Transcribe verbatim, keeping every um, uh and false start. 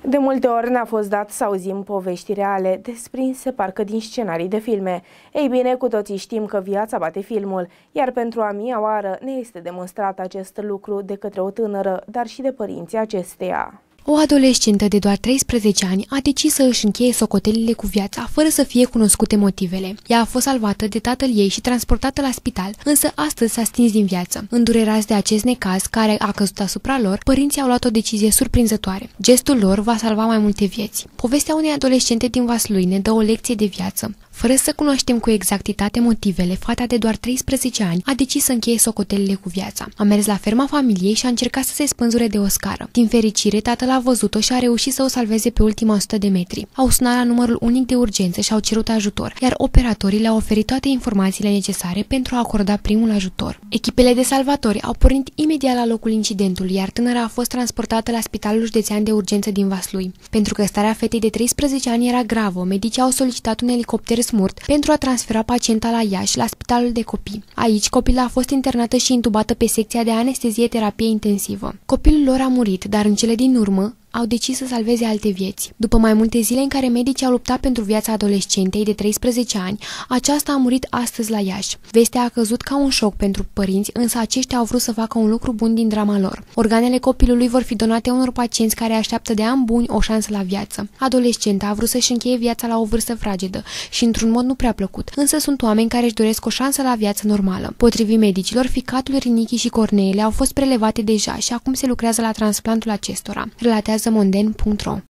De multe ori ne-a fost dat să auzim povești reale, desprinse parcă din scenarii de filme. Ei bine, cu toții știm că viața bate filmul, iar pentru a mia oară ne este demonstrat acest lucru de către o tânără, dar și de părinții acesteia. O adolescentă de doar treisprezece ani a decis să își încheie socotelile cu viața, fără să fie cunoscute motivele. Ea a fost salvată de tatăl ei și transportată la spital, însă astăzi s-a stins din viață. Îndurerați de acest necaz care a căzut asupra lor, părinții au luat o decizie surprinzătoare. Gestul lor va salva mai multe vieți. Povestea unei adolescente din Vaslui ne dă o lecție de viață. Fără să cunoaștem cu exactitate motivele, fata de doar treisprezece ani a decis să încheie socotelile cu viața. A mers la ferma familiei și a încercat să se spânzure de o scară. Din fericire, tatăl a văzut-o și a reușit să o salveze pe ultima o sută de metri. Au sunat la numărul unic de urgență și au cerut ajutor, iar operatorii le-au oferit toate informațiile necesare pentru a acorda primul ajutor. Echipele de salvatori au pornit imediat la locul incidentului, iar tânăra a fost transportată la Spitalul Județean de Urgență din Vaslui. Pentru că starea fetei de treisprezece ani era gravă, medicii au solicitat un elicopter smurt pentru a transfera pacienta la Iași, la Spitalul de Copii. Aici, copila a fost internată și intubată pe secția de anestezie-terapie intensivă. Copilul lor a murit, dar în cele din urmă au decis să salveze alte vieți. După mai multe zile în care medicii au luptat pentru viața adolescentei de treisprezece ani, aceasta a murit astăzi la Iași. Vestea a căzut ca un șoc pentru părinți, însă aceștia au vrut să facă un lucru bun din drama lor. Organele copilului vor fi donate unor pacienți care așteaptă de ani buni o șansă la viață. Adolescenta a vrut să-și încheie viața la o vârstă fragedă și într-un mod nu prea plăcut, însă sunt oameni care își doresc o șansă la viață normală. Potrivit medicilor, ficatul, rinichii și corneele au fost prelevate deja și acum se lucrează la transplantul acestora, relatează monden punct ro.